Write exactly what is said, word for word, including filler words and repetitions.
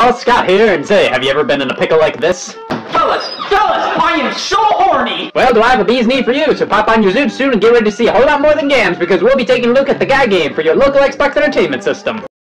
y'all, Scott here, and say, have you ever been in a pickle like this? Fellas, fellas, I am so horny! Well, do I have a bee's knee for you, so pop on your Zoom soon and get ready to see a whole lot more than games, because we'll be taking a look at the guy game for your local Xbox Entertainment System.